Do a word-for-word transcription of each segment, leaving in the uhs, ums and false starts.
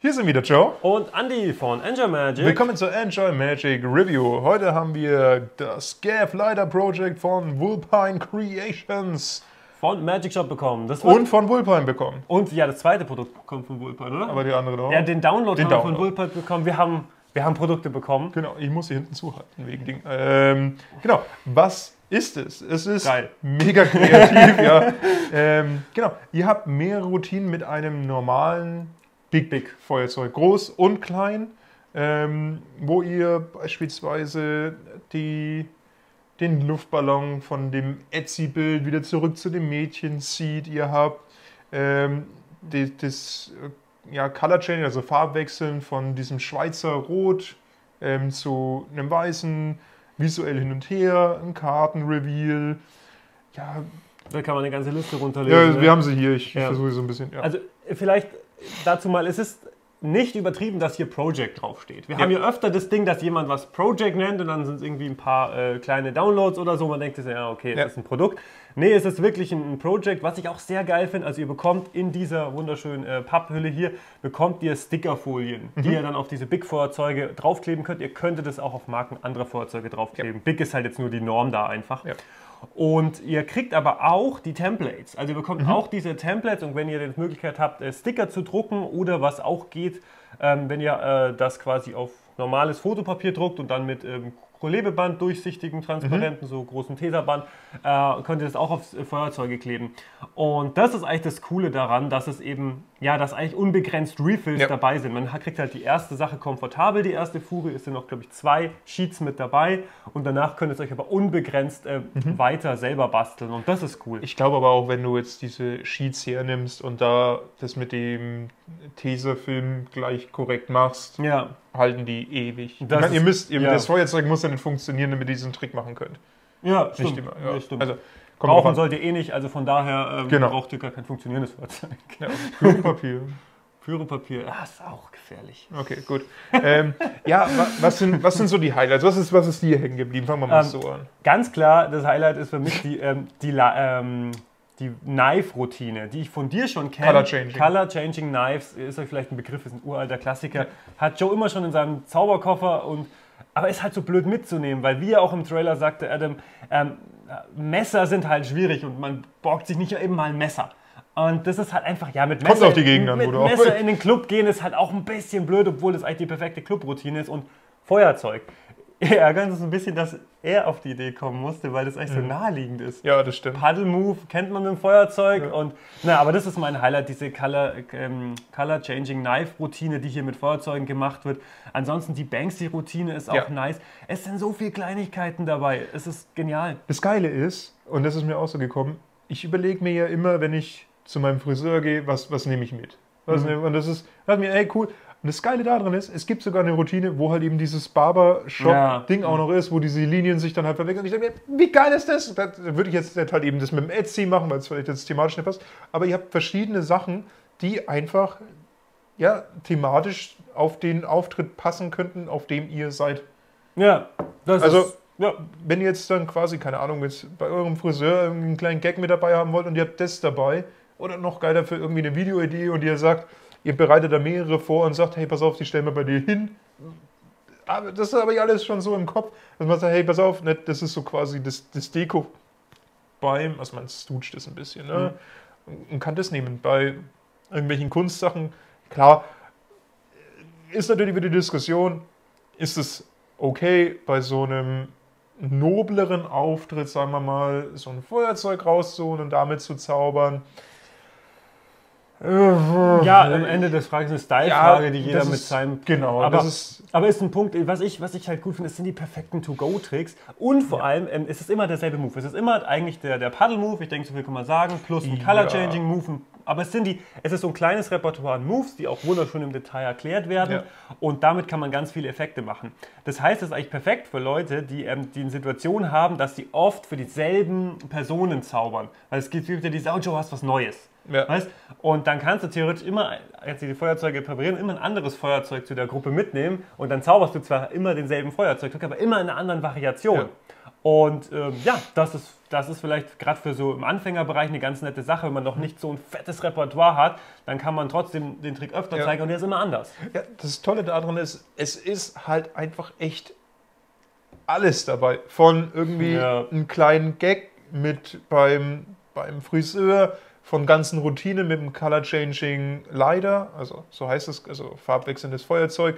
Hier sind wieder Joe und Andy von Enjoy Magic. Willkommen zur Enjoy Magic Review. Heute haben wir das Gav Lighter Project von Vulpine Creations Von Magic Shop bekommen. Das und von Vulpine bekommen. Und ja, das zweite Produkt kommt von Vulpine, oder? Aber die andere auch. Ja, den Download Den haben wir Download. von Vulpine bekommen. Wir haben, wir haben Produkte bekommen. Genau, ich muss sie hinten zuhalten wegen Ding. Ähm, genau, was ist es? Es ist Geil. mega kreativ, ja. Ähm, genau, ihr habt mehrere Routinen mit einem normalen Big Big Feuerzeug, groß und klein, ähm, wo ihr beispielsweise die, den Luftballon von dem Etsy-Bild wieder zurück zu dem Mädchen zieht. Ihr habt ähm, die, das ja, Color Changing, also Farbwechseln von diesem Schweizer Rot ähm, zu einem weißen, visuell hin und her, ein Kartenreveal. Ja, Da kann man eine ganze Liste runterlegen. ja ne? wir haben sie hier, ich Ja. versuche so ein bisschen. Ja. Also vielleicht dazu mal, es ist nicht übertrieben, dass hier Project draufsteht. Wir Ja. haben hier öfter das Ding, dass jemand was Project nennt und dann sind es irgendwie ein paar äh, kleine Downloads oder so. Man denkt sich, ja okay, Ja. das ist ein Produkt. Nee, es ist wirklich ein, ein Project, was ich auch sehr geil finde. Also ihr bekommt in dieser wunderschönen äh, Papphülle hier, bekommt ihr Stickerfolien, Mhm. die ihr dann auf diese Big-Feuerzeuge draufkleben könnt. Ihr könntet es auch auf Marken anderer Feuerzeuge draufkleben. Ja. Big ist halt jetzt nur die Norm da einfach. Ja. Und ihr kriegt aber auch die Templates. Also ihr bekommt Mhm. auch diese Templates und wenn ihr die Möglichkeit habt, äh, Sticker zu drucken oder was auch geht, ähm, wenn ihr äh, das quasi auf normales Fotopapier druckt und dann mit ähm, Klebeband, durchsichtigen, transparenten, so großen Teserband, äh, könnt ihr das auch auf Feuerzeuge kleben. Und das ist eigentlich das Coole daran, dass es eben, ja, dass eigentlich unbegrenzt Refills Ja. dabei sind. Man kriegt halt die erste Sache komfortabel, die erste Fuhre, es sind noch, glaube ich, zwei Sheets mit dabei und danach könnt ihr es euch aber unbegrenzt äh, weiter selber basteln und das ist cool. Ich glaube aber auch, wenn du jetzt diese Sheets hernimmst und da das mit dem Tesafilm gleich korrekt machst, Ja, halten die ewig. Ich Das meine, ihr ist- müsst, ihr, ja. das Feuerzeug muss ja nicht funktionieren, damit ihr diesen Trick machen könnt. ja, stimmt. Nicht immer. Ja. Ja, stimmt. Also, kommt drauf Brauchen an. sollt ihr eh nicht, also von daher ähm, Genau. braucht ihr gar kein funktionierendes Feuerzeug. Ja, Klopapier. Pyropapier, ah, ist auch gefährlich. Okay, gut. ähm, ja, wa, was, sind, was sind so die Highlights? Was ist, was ist dir hängen geblieben? Fangen wir mal Ähm, so an. Ganz klar, das Highlight ist für mich die, ähm, die, La- ähm, die Knife-Routine, die ich von dir schon kenne. Color Changing. Color Changing Knives ist euch vielleicht ein Begriff, ist ein uralter Klassiker. Hat Joe immer schon in seinem Zauberkoffer und aber ist halt so blöd mitzunehmen, weil wie er auch im Trailer sagte, Adam, ähm, Messer sind halt schwierig und man borgt sich nicht eben mal ein Messer. Und das ist halt einfach, ja, mit Kommt Messer, auf die Gegend an, mit wo du auch Messer willst. in den Club gehen ist halt auch ein bisschen blöd, obwohl das eigentlich die perfekte Clubroutine ist und Feuerzeug. Ärgert uns ein bisschen, dass er auf die Idee kommen musste, weil das eigentlich so naheliegend ist. Ja, das stimmt. Paddle Move kennt man mit dem Feuerzeug Ja. und na, aber das ist mein Highlight, diese Color, ähm, Color Changing Knife Routine, die hier mit Feuerzeugen gemacht wird. Ansonsten die Banksy Routine ist auch Ja. nice. Es sind so viele Kleinigkeiten dabei. Es ist genial. Das Geile ist, und das ist mir auch so gekommen, ich überlege mir ja immer, wenn ich zu meinem Friseur gehe, was, was nehme ich mit? Was Mhm. nehm, und das ist, das mir, ey, cool. Und das Geile daran ist, es gibt sogar eine Routine, wo halt eben dieses Barbershop-Ding Ja. auch noch ist, wo diese Linien sich dann halt verwechseln. Und ich denke mir, wie geil ist das? Da würde ich jetzt nicht halt eben das mit dem Etsy machen, weil es vielleicht jetzt thematisch nicht passt. Aber ihr habt verschiedene Sachen, die einfach ja, thematisch auf den Auftritt passen könnten, auf dem ihr seid. Ja, das Also, ist, ja, wenn ihr jetzt dann quasi, keine Ahnung, jetzt bei eurem Friseur irgendwie einen kleinen Gag mit dabei haben wollt und ihr habt das dabei oder noch geiler für irgendwie eine Videoidee und ihr sagt, ihr bereitet da mehrere vor und sagt, hey, pass auf, die stellen wir bei dir hin. Aber das habe ich alles schon so im Kopf, dass man sagt, hey, pass auf, ne, das ist so quasi das, das Deko beim, also man stutscht das ein bisschen, ne? Und kann das nehmen. Bei irgendwelchen Kunstsachen, klar, ist natürlich wieder die Diskussion, ist es okay, bei so einem nobleren Auftritt, sagen wir mal, so ein Feuerzeug rauszuholen und damit zu zaubern. ja, am Ende des Frages eine Style-Frage, Ja, die jeder das mit ist- seinem... genau, aber, das ist- aber ist ein Punkt, was ich, was ich halt gut finde, es sind die perfekten To-Go-Tricks und vor allem, ähm, es ist immer derselbe Move. Es ist immer eigentlich der, der Paddle-Move, ich denke, so viel kann man sagen, plus ein Ja. Color-Changing-Move. Aber es sind die, es ist so ein kleines Repertoire an Moves, die auch wunderschön im Detail erklärt werden Ja. und damit kann man ganz viele Effekte machen. Das heißt, es ist eigentlich perfekt für Leute, die, ähm, die eine Situation haben, dass sie oft für dieselben Personen zaubern. Weil es gibt ja diese, oh Joe, hast was Neues. Ja. Weißt? Und dann kannst du theoretisch immer, als sie die Feuerzeuge präparieren, immer ein anderes Feuerzeug zu der Gruppe mitnehmen und dann zauberst du zwar immer denselben Feuerzeug, aber immer in einer anderen Variation. Ja. Und ähm, ja, das ist, das ist vielleicht gerade für so im Anfängerbereich eine ganz nette Sache. Wenn man noch nicht so ein fettes Repertoire hat, dann kann man trotzdem den Trick öfter Ja. zeigen und der ist immer anders. Ja, das Tolle daran ist, es ist halt einfach echt alles dabei. Von irgendwie Ja. einem kleinen Gag mit beim, beim Friseur, von ganzen Routinen mit dem Color Changing Lighter, also so heißt es, also farbwechselndes Feuerzeug,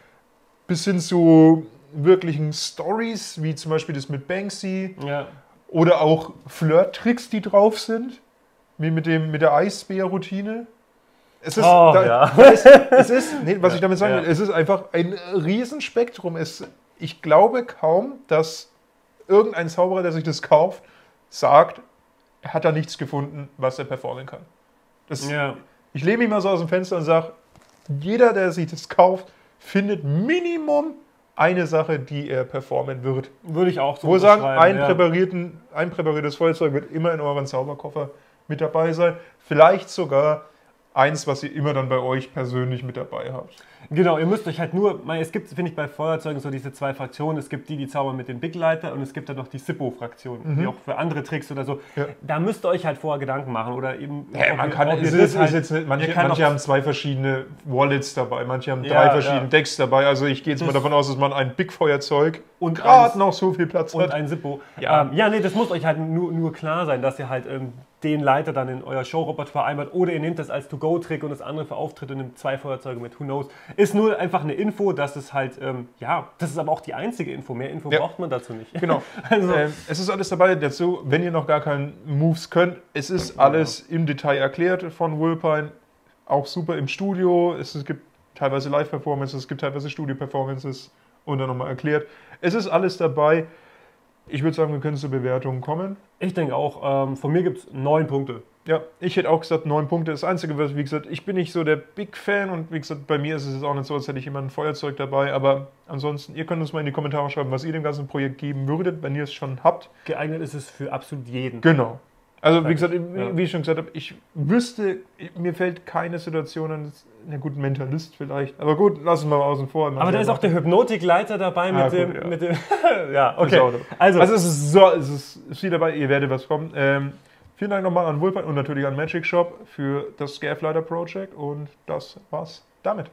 bis hin zu wirklichen Stories, wie zum Beispiel das mit Banksy Ja. oder auch Flirt-Tricks, die drauf sind, wie mit, dem, mit der Eisbär-Routine. Es ist, Oh, da, ja. da ist, es ist nee, was Ja, ich damit sagen ja. will, es ist einfach ein Riesenspektrum. Es, ich glaube kaum, dass irgendein Zauberer, der sich das kauft, sagt, er hat da nichts gefunden, was er performen kann. Das, Ja. Ich lehne mich mal so aus dem Fenster und sage, jeder, der sich das kauft, findet Minimum eine Sache, die er performen wird. Würde ich auch so Wo sagen, unterschreiben, ein, ja. präparierten, ein präpariertes Feuerzeug wird immer in euren Zauberkoffer mit dabei sein. Vielleicht sogar eins, was ihr immer dann bei euch persönlich mit dabei habt. Genau, ihr müsst euch halt nur, weil es gibt, finde ich, bei Feuerzeugen so diese zwei Fraktionen. Es gibt die, die zaubern mit dem Big Lighter und es gibt dann noch die Sippo-Fraktion, die auch für andere Tricks oder so. Ja. Da müsst ihr euch halt vorher Gedanken machen oder eben... Hey, ob man ihr- kann, ob ihr es das ist, halt- ist jetzt nicht, manche, ihr kann manche auch- haben zwei verschiedene Wallets dabei, manche haben Ja, drei verschiedene ja. Decks dabei. Also ich gehe jetzt mal Das- davon aus, dass man ein Big-Feuerzeug Und gerade eins- noch so viel Platz Und hat. ein Sippo. Ja. Ähm, ja, nee, das muss euch halt nur, nur klar sein, dass ihr halt ähm, den Leiter dann in euer Showrepertoire einbaut oder ihr nehmt das als To-Go-Trick und das andere für Auftritte und nehmt zwei Feuerzeuge mit, who knows. Ist nur einfach eine Info, dass es halt, ähm, ja, das ist aber auch die einzige Info. Mehr Info Ja. braucht man dazu nicht. Genau. Also- ähm, es ist alles dabei dazu, wenn ihr noch gar keinen Moves könnt. Es ist alles im Detail erklärt von Wolpine. Auch super im Studio. Es, es gibt teilweise Live-Performances, es gibt teilweise Studio-Performances und dann nochmal erklärt. Es ist alles dabei. Ich würde sagen, wir können zur Bewertung kommen. Ich denke auch, ähm, von mir gibt es neun Punkte. Ja, ich hätte auch gesagt neun Punkte. Das Einzige, was, wie gesagt, ich bin nicht so der Big-Fan und wie gesagt, bei mir ist es jetzt auch nicht so, als hätte ich immer ein Feuerzeug dabei. Aber ansonsten, ihr könnt uns mal in die Kommentare schreiben, was ihr dem ganzen Projekt geben würdet, wenn ihr es schon habt. Geeignet ist es für absolut jeden. Genau. Also wie gesagt, Ja. wie ich schon gesagt habe, ich wüsste, mir fällt keine Situation an, na gut, ein Mentalist vielleicht, aber gut, lassen wir mal außen vor. Aber da ist auch der Hypnotikleiter dabei mit Ah, dem, gut, ja. mit dem, ja, Ist okay. auch dabei. Also, Also es ist so, es ist viel dabei, ihr werdet was kommen. Ähm, vielen Dank nochmal an Wolfgang und natürlich an Magic Shop für das Scaflighter Project und das war's damit.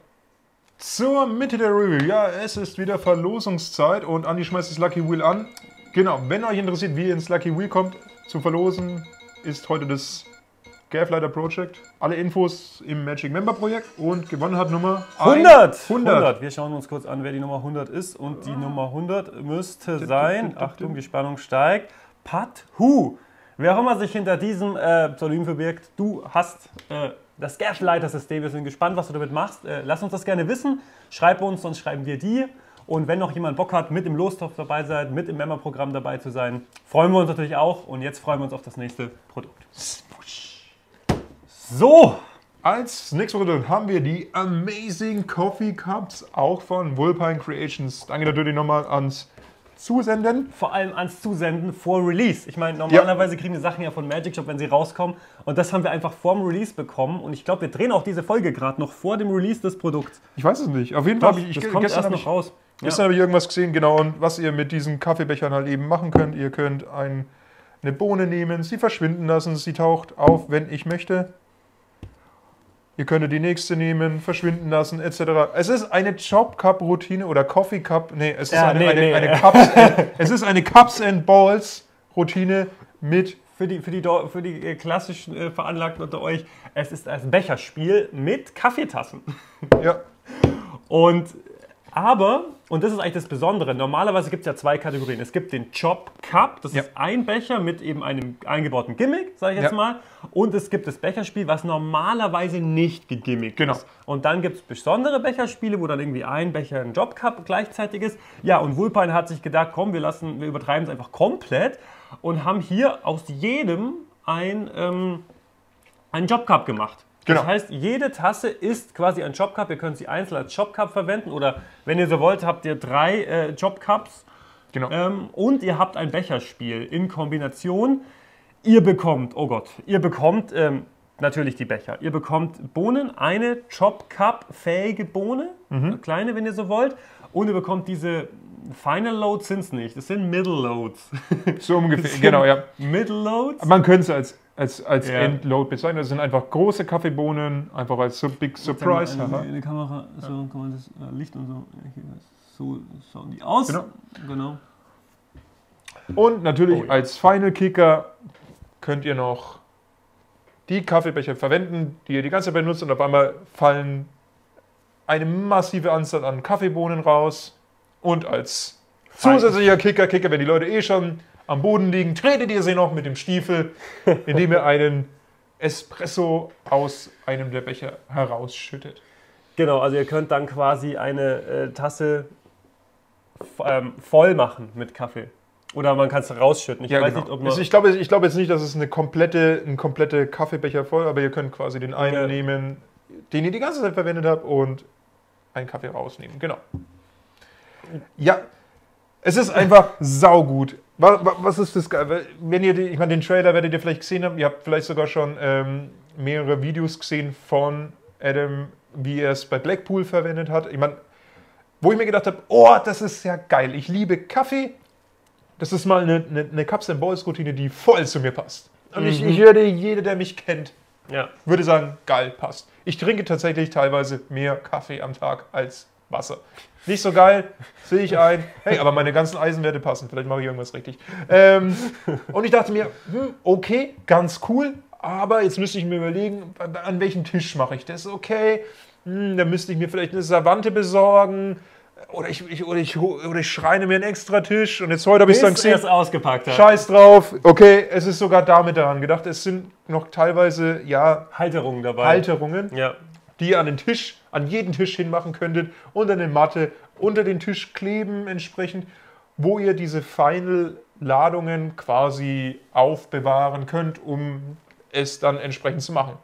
Zur Mitte der Review. Ja, es ist wieder Verlosungszeit und Andi schmeißt das Lucky Wheel an. Genau, wenn euch interessiert, wie ihr ins Lucky Wheel kommt, zu verlosen, ist heute das Scaflighter Project. Alle Infos im Magic Member Projekt und gewonnen hat Nummer hundert. hundert. Wir schauen uns kurz an, wer die Nummer hundert ist. Und die Nummer hundert müsste sein, Achtung, die Spannung steigt, Pat Hu. Wer auch immer sich hinter diesem äh, Pseudonym verbirgt, du hast äh, das Scaflighter-System. Wir sind gespannt, was du damit machst. Äh, lass uns das gerne wissen. Schreib uns, sonst schreiben wir dir. Und wenn noch jemand Bock hat, mit im Lostopf dabei sein, mit im Member-Programm dabei zu sein, freuen wir uns natürlich auch. Und jetzt freuen wir uns auf das nächste Produkt. So, Als nächstes Produkt haben wir die Amazing Coffee Cups, auch von Wolpine Creations. Danke natürlich nochmal ans Zusenden. vor allem ans Zusenden vor Release. Ich meine, normalerweise kriegen wir Sachen ja von Magic Shop, wenn sie rauskommen. Und das haben wir einfach vorm Release bekommen. Und ich glaube, wir drehen auch diese Folge gerade noch vor dem Release des Produkts. Ich weiß es nicht. Auf jeden Fall Doch, habe ich, das ich kommt gestern erst habe noch ich, raus. gestern habe ich irgendwas gesehen, genau. Und was ihr mit diesen Kaffeebechern halt eben machen könnt. Ihr könnt ein, eine Bohne nehmen, sie verschwinden lassen, sie taucht auf, wenn ich möchte. Ihr könntet die nächste nehmen, verschwinden lassen, et cetera. Es ist eine Job Cup Routine oder Coffee Cup. Nee, es ist Ja, eine, nee, eine, nee. eine Cups and, es ist eine Cups and Balls Routine mit Für die, für die, Dor- für die äh, klassischen äh, Veranlagten unter euch, es ist ein Becherspiel mit Kaffeetassen. ja, Und aber, und das ist eigentlich das Besondere, normalerweise gibt es ja zwei Kategorien. Es gibt den Chop Cup, das Ja. ist ein Becher mit eben einem eingebauten Gimmick, sage ich jetzt Ja. mal. Und es gibt das Becherspiel, was normalerweise nicht gegimmickt Genau. ist. Und dann gibt es besondere Becherspiele, wo dann irgendwie ein Becher ein Job Cup gleichzeitig ist. Ja, und Wolpine hat sich gedacht, komm, wir lassen, wir übertreiben es einfach komplett und haben hier aus jedem ein, ähm, einen Job Cup gemacht. Genau. Das heißt, jede Tasse ist quasi ein Job Cup. Ihr könnt sie einzeln als Job Cup verwenden oder wenn ihr so wollt, habt ihr drei äh, Job Cups genau. ähm, und ihr habt ein Becherspiel in Kombination. Ihr bekommt, oh Gott, ihr bekommt ähm, natürlich die Becher. Ihr bekommt Bohnen, eine Job Cup fähige Bohne, eine kleine, wenn ihr so wollt, und ihr bekommt diese Final Loads sind es nicht, das sind Middle Loads. So ungefähr, genau, ja. Middle Loads? Man könnte es als, als, als Ja. Endload bezeichnen. Das sind einfach große Kaffeebohnen, einfach als so Big Surprise. Eine, haha. eine Kamera, so kann man das äh, Licht und so. So schauen die aus. Genau. genau. Und natürlich Oh ja. als Final Kicker könnt ihr noch die Kaffeebecher verwenden, die ihr die ganze Zeit benutzt und auf einmal fallen eine massive Anzahl an Kaffeebohnen raus. Und als zusätzlicher Kicker, Kicker, wenn die Leute eh schon am Boden liegen, tretet ihr sie noch mit dem Stiefel, indem ihr einen Espresso aus einem der Becher herausschüttet. Genau, also ihr könnt dann quasi eine äh, Tasse f- ähm, voll machen mit Kaffee. Oder man kann es rausschütten. Ich Ja, weiß genau. nicht, ob man. Also ich glaube, ich glaube jetzt nicht, dass es eine komplette, ein komplette Kaffeebecher voll, aber ihr könnt quasi den einen Ja. nehmen, den ihr die ganze Zeit verwendet habt und einen Kaffee rausnehmen. Genau. Ja, es ist einfach saugut. Was, was ist das geil? Wenn ihr, die, ich meine, den Trailer werdet ihr vielleicht gesehen haben. Ihr habt vielleicht sogar schon ähm, mehrere Videos gesehen von Adam, wie er es bei Blackpool verwendet hat. Ich meine, wo ich mir gedacht habe, oh, das ist ja geil. Ich liebe Kaffee. Das ist mal eine, eine, eine Cups-and-Balls-Routine, die voll zu mir passt. Und ich, Mhm. ich würde, jeder, der mich kennt, ja. würde sagen, geil, passt. Ich trinke tatsächlich teilweise mehr Kaffee am Tag als Wasser. Nicht so geil, sehe ich ein. Hey, aber meine ganzen Eisenwerte passen. Vielleicht mache ich irgendwas richtig. Ähm, und ich dachte mir, hm, okay, ganz cool. Aber jetzt müsste ich mir überlegen, an welchem Tisch mache ich das? Okay, hm, dann müsste ich mir vielleicht eine Savante besorgen. Oder ich, ich, oder ich, oder ich schreine mir einen extra Tisch. Und jetzt heute habe ich es dann Bis er es gesehen. ausgepackt hat. Scheiß drauf. Okay, es ist sogar damit daran gedacht. Es sind noch teilweise, ja, Halterungen dabei. Halterungen, Ja. die ihr an den Tisch, an jeden Tisch hinmachen könntet und eine Matte unter den Tisch kleben entsprechend, wo ihr diese Final-Ladungen quasi aufbewahren könnt, um es dann entsprechend zu machen.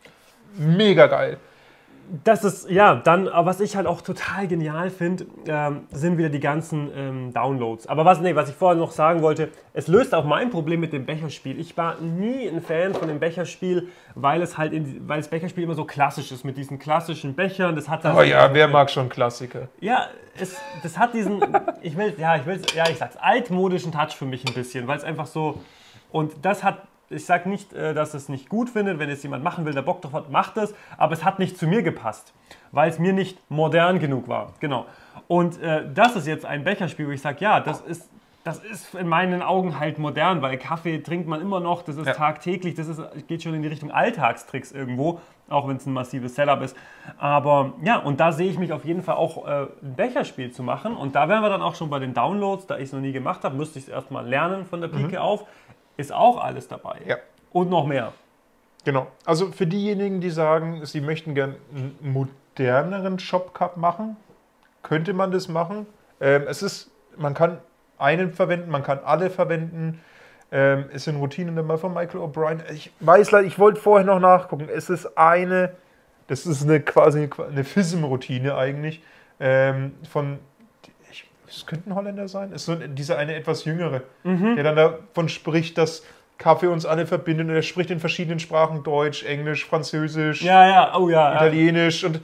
Mega geil. Das ist, ja, dann, aber was ich halt auch total genial finde, ähm, sind wieder die ganzen ähm, Downloads. Aber was, nee, was ich vorher noch sagen wollte, es löst auch mein Problem mit dem Becherspiel. Ich war nie ein Fan von dem Becherspiel, weil es halt, in, weil das Becherspiel immer so klassisch ist, mit diesen klassischen Bechern. Das hat dann Oh ja, wer mag schon Klassiker? Ja, es, das hat diesen, ich will, ja, ich will, ja, ich sag's, altmodischen Touch für mich ein bisschen, weil es einfach so, und das hat, ich sag nicht, äh, dass es nicht gut findet, wenn es jemand machen will, der Bock drauf hat, macht es, aber es hat nicht zu mir gepasst, weil es mir nicht modern genug war, genau. Und äh, das ist jetzt ein Becherspiel, wo ich sage, ja, das ist, das ist in meinen Augen halt modern, weil Kaffee trinkt man immer noch, das ist Ja. tagtäglich, das ist, geht schon in die Richtung Alltagstricks irgendwo, auch wenn es ein massives Setup ist. Aber ja, und da sehe ich mich auf jeden Fall auch, äh, ein Becherspiel zu machen. Und da wären wir dann auch schon bei den Downloads, da ich es noch nie gemacht habe, müsste ich es erstmal lernen von der Pike auf. Ist auch alles dabei. Ja. Und noch mehr. Genau. Also für diejenigen, die sagen, sie möchten gern einen moderneren Shop-Cup machen, könnte man das machen. Ähm, es ist, man kann einen verwenden, man kann alle verwenden. Ähm, es sind Routinen dabei von Michael O'Brien. Ich weiß leider, ich wollte vorher noch nachgucken. Es ist eine, das ist eine quasi eine F I S M-Routine eigentlich, ähm, von, ich, es könnte ein Holländer sein, es ist so dieser eine etwas jüngere, der dann davon spricht, dass Kaffee uns alle verbindet. Und er spricht in verschiedenen Sprachen, Deutsch, Englisch, Französisch, Ja, ja, oh ja. ja. Italienisch. Und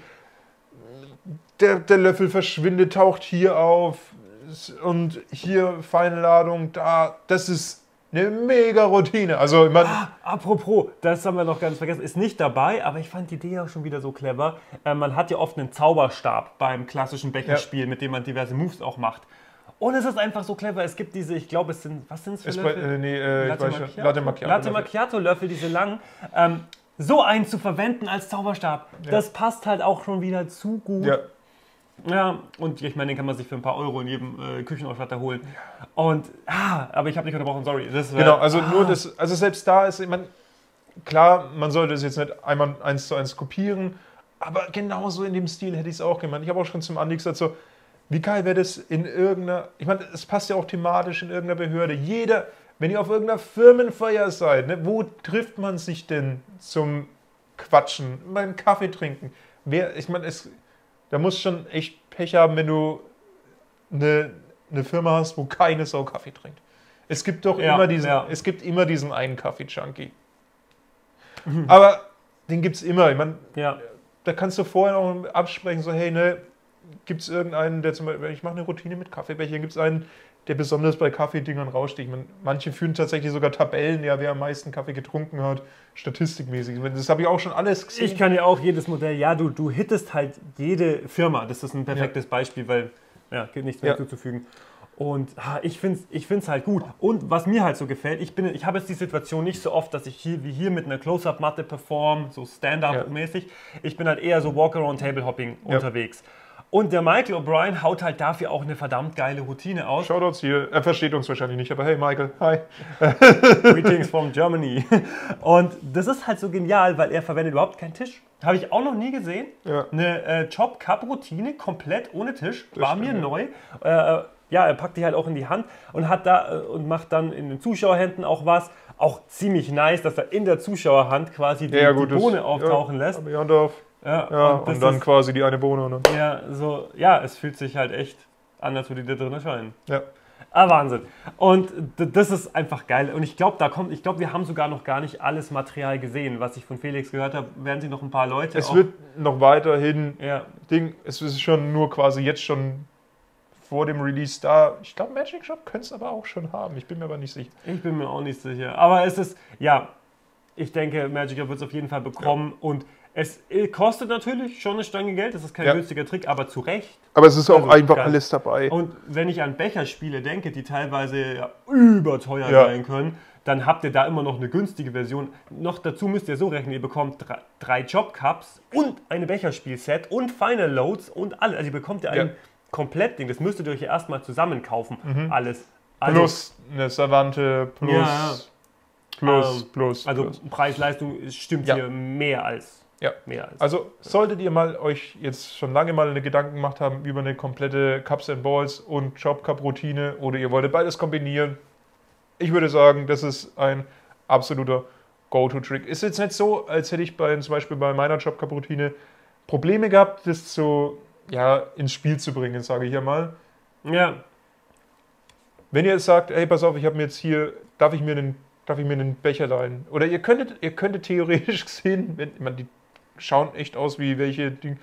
der, der Löffel verschwindet, taucht hier auf und hier feine Ladung, da. Das ist eine mega Routine. Also, ich meine, Apropos, das haben wir noch ganz vergessen, ist nicht dabei, aber ich fand die Idee auch schon wieder so clever. Äh, man hat ja oft einen Zauberstab beim klassischen Becherspiel, mit dem man diverse Moves auch macht. Und es ist einfach so clever. Es gibt diese, ich glaube, es sind, was sind es für ist bei, Löffel? äh, nee, äh, ich Latte weiß schon, Macchiato? Latte Macchiato. Latte Macchiato-Löffel, diese langen. Ähm, so einen zu verwenden als Zauberstab, das passt halt auch schon wieder zu gut. Ja, Ja, und ich meine, den kann man sich für ein paar Euro in jedem äh, Küchenausstatter holen. Und, ah, aber ich habe dich unterbrochen, sorry. Das, äh, genau. Also, ah. nur das, also selbst da ist, ich meine, klar, man sollte es jetzt nicht einmal eins zu eins kopieren, aber genauso in dem Stil hätte ich es auch gemacht. Ich habe auch schon zum Andi gesagt, so, wie geil wäre das in irgendeiner, ich meine, es passt ja auch thematisch in irgendeiner Behörde. Jeder, wenn ihr auf irgendeiner Firmenfeier seid, ne, wo trifft man sich denn zum Quatschen, beim Kaffee trinken? Wer, ich meine, es, da musst du schon echt Pech haben, wenn du eine, eine Firma hast, wo keine Sau Kaffee trinkt. Es gibt doch Ja, immer diesen, ja. es gibt immer diesen einen Kaffee-Junkie. Aber den gibt es immer. Ich meine, Ja, da kannst du vorher auch absprechen, so, hey, ne, gibt es irgendeinen, der zum Beispiel, ich mache eine Routine mit Kaffeebechern, gibt es einen, der besonders bei Kaffeedingern raussticht? Man, manche führen tatsächlich sogar Tabellen, ja, wer am meisten Kaffee getrunken hat, statistikmäßig. Das habe ich auch schon alles gesehen. Ich kann ja auch jedes Modell, ja, du, du hittest halt jede Firma. Das ist ein perfektes ja. Beispiel, weil, ja, geht nichts mehr ja. zuzufügen. Und ah, ich finde es ich find's halt gut. Und was mir halt so gefällt, ich, bin, ich habe jetzt die Situation nicht so oft, dass ich hier wie hier mit einer Close-Up-Matte performe, so Stand-Up-mäßig. Ja. Ich bin halt eher so Walk-Around-Table-Hopping ja. unterwegs. Und der Michael O'Brien haut halt dafür auch eine verdammt geile Routine aus. Shoutouts hier. Er versteht uns wahrscheinlich nicht, aber hey Michael, hi. Greetings from Germany. Und das ist halt so genial, weil er verwendet überhaupt keinen Tisch. Habe ich auch noch nie gesehen. Ja. Eine äh, Chop-Cup-Routine komplett ohne Tisch. Das war stimmt, mir ja. neu. Äh, ja, er packt die halt auch in die Hand und hat da äh, und macht dann in den Zuschauerhänden auch was. Auch ziemlich nice, dass er in der Zuschauerhand quasi die, ja, gut, die Bohne das, auftauchen ja, lässt. Die Hand auf. Ja, ja, und, und dann ist, quasi die eine Bohne. Ne? Ja, so, ja, es fühlt sich halt echt an, als würde die da drin erscheinen. Ja. Ah, Wahnsinn. Und das ist einfach geil. Und ich glaube, da kommt, ich glaube, wir haben sogar noch gar nicht alles Material gesehen, was ich von Felix gehört habe. Werden sich noch ein paar Leute. Es auch wird noch weiterhin. Ja. Ding, es ist schon nur quasi jetzt schon vor dem Release da. Ich glaube, Magic Shop könnte es aber auch schon haben. Ich bin mir aber nicht sicher. Ich bin mir auch nicht sicher. Aber es ist, ja, ich denke, Magic Shop wird es auf jeden Fall bekommen. Ja. Und es kostet natürlich schon eine Stange Geld, das ist kein ja. günstiger Trick, aber zu Recht. Aber es ist auch also einfach alles dabei. Und wenn ich an Becherspiele denke, die teilweise ja überteuer ja. sein können, dann habt ihr da immer noch eine günstige Version. Noch dazu müsst ihr so rechnen, ihr bekommt drei, drei Job Cups und eine Becherspielset und Final Loads und alles. Also ihr bekommt ja ein ja. Komplettding, das müsstet ihr euch ja erstmal zusammen kaufen, mhm. alles. Also, plus eine Savante, plus, ja. plus, ähm, plus. Also plus. Preis-Leistung stimmt ja. hier mehr als. Ja, mehr als. Also solltet ihr mal euch jetzt schon lange mal eine Gedanken gemacht haben über eine komplette Cups and Balls und Job Cup Routine oder ihr wolltet beides kombinieren, ich würde sagen, das ist ein absoluter Go-To-Trick. Ist jetzt nicht so, als hätte ich bei, zum Beispiel bei meiner Job Cup Routine Probleme gehabt, das so ja, ins Spiel zu bringen, sage ich ja mal. Ja. Wenn ihr jetzt sagt, hey, pass auf, ich habe mir jetzt hier, darf ich mir einen, darf ich mir einen Becher leihen? Oder ihr könntet, ihr könntet theoretisch gesehen, wenn man die schauen echt aus wie welche, die,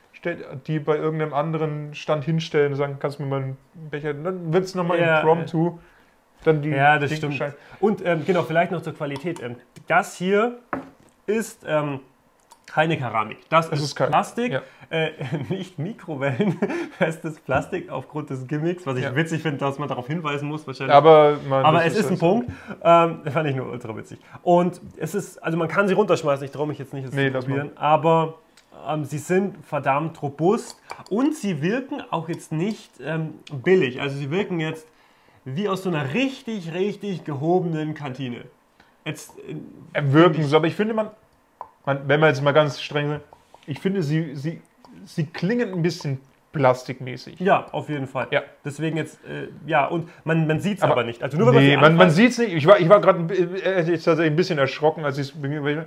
die bei irgendeinem anderen Stand hinstellen und sagen, kannst du mir mal einen Becher, dann wird es nochmal ja, impromptu. Dann die ja, das Dinge stimmt. scheinen. Und ähm, genau, vielleicht noch zur Qualität. Ähm, das hier ist ähm, keine Keramik. Das, das ist, ist kein, Plastik, ja. äh, nicht mikrowellenfestes Plastik aufgrund des Gimmicks, was ich ja. witzig finde, dass man darauf hinweisen muss. Wahrscheinlich. Aber, man, Aber es ist, ist ein Punkt. Ähm, das fand ich nur ultra witzig. Und es ist, also man kann sie runterschmeißen, ich traue mich jetzt nicht, das nee, zu probieren, aber ähm, sie sind verdammt robust und sie wirken auch jetzt nicht ähm, billig. Also sie wirken jetzt wie aus so einer richtig, richtig gehobenen Kantine. Jetzt, äh, wirken so, aber ich finde, man, man, wenn man jetzt mal ganz streng ist, ich finde, sie, sie, sie klingen ein bisschen plastikmäßig. Ja, auf jeden Fall. Ja. Deswegen jetzt, äh, ja, und man, man sieht es aber, aber nicht. Also nur, wenn nee, man, man sieht es nicht. Ich war, ich war gerade äh, tatsächlich ein bisschen erschrocken, als ich es. Also,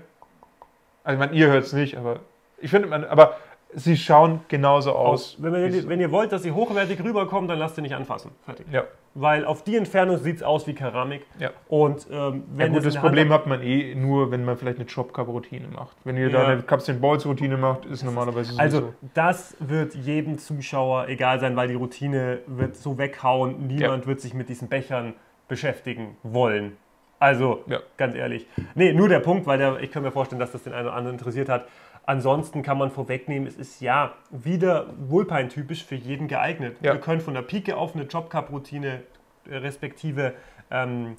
ich meine, ihr hört es nicht, aber ich finde, man, aber sie schauen genauso aus. Wenn, wenn, wenn ihr wollt, dass sie hochwertig rüberkommen, dann lasst sie nicht anfassen. Fertig. Ja. Weil auf die Entfernung sieht es aus wie Keramik. Ja. Und ähm, wenn ja, gut, das Problem hat man eh nur, wenn man vielleicht eine Job-Cup-Routine macht. Wenn ihr ja. da eine Cups-and-Balls-Routine macht, ist normalerweise so. Also das wird jedem Zuschauer egal sein, weil die Routine wird so weghauen. Niemand ja. wird sich mit diesen Bechern beschäftigen wollen. Also, ja. ganz ehrlich. Nee, nur der Punkt, weil der, ich kann mir vorstellen, dass das den einen oder anderen interessiert hat. Ansonsten kann man vorwegnehmen, es ist ja wieder Vulpine-typisch für jeden geeignet. Ja. Ihr könnt von der Pike auf eine Job-Cup-Routine respektive ähm,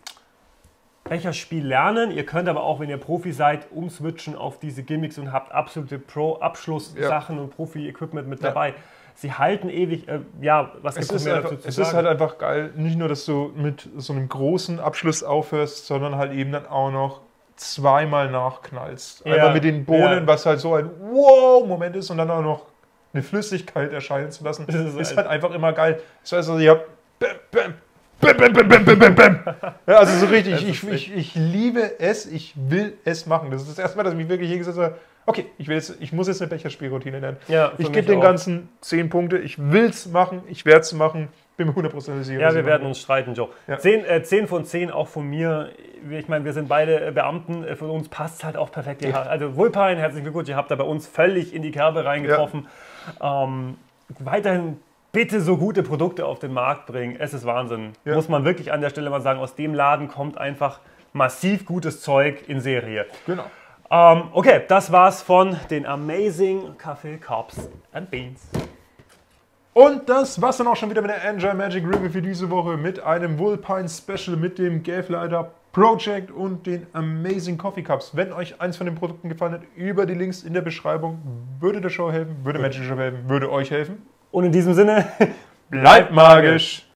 Becherspiel lernen. Ihr könnt aber auch, wenn ihr Profi seid, umswitchen auf diese Gimmicks und habt absolute Pro-Abschlusssachen ja. und Profi-Equipment mit ja. dabei. Sie halten ewig, äh, ja, was gibt es mehr einfach, dazu zu es sagen? Es ist halt einfach geil, nicht nur, dass du mit so einem großen Abschluss aufhörst, sondern halt eben dann auch noch zweimal nachknallst. Ja, einmal mit den Bohnen, ja. was halt so ein Wow-Moment ist und dann auch noch eine Flüssigkeit erscheinen zu lassen, ist, ist halt einfach immer geil. Das heißt, also, ihr habt bam, bam, bam, bam, bam, bam, bam, bam. Ja, also so richtig, ich, ich, ich liebe es, ich will es machen. Das ist das erste Mal, dass ich mich wirklich hingesetzt habe, okay, ich, will jetzt, ich muss jetzt eine Becherspielroutine nennen. Ja, ich gebe den ganzen zehn Punkte, ich will es machen, ich werde es machen, bin mir hundertprozentig sicher. Ja, wir werden uns streiten, Joe. Ja. zehn, äh, zehn von zehn auch von mir. Ich meine, wir sind beide Beamten, von uns passt es halt auch perfekt. Ja. Also Vulpine, herzlichen Glückwunsch, ihr habt da bei uns völlig in die Kerbe reingetroffen. Ja. Ähm, weiterhin bitte so gute Produkte auf den Markt bringen. Es ist Wahnsinn. Ja. Muss man wirklich an der Stelle mal sagen, aus dem Laden kommt einfach massiv gutes Zeug in Serie. Genau. Ähm, okay, das war's von den Amazing Kaffee Cups and Beans. Und das war's dann auch schon wieder mit der Enjoy Magic Review für diese Woche mit einem Vulpine Special mit dem Gelfleiter Project und den Amazing Coffee Cups. Wenn euch eins von den Produkten gefallen hat, über die Links in der Beschreibung, würde der Show helfen, würde Magic Show helfen, würde euch helfen. Und in diesem Sinne, Bleibt magisch!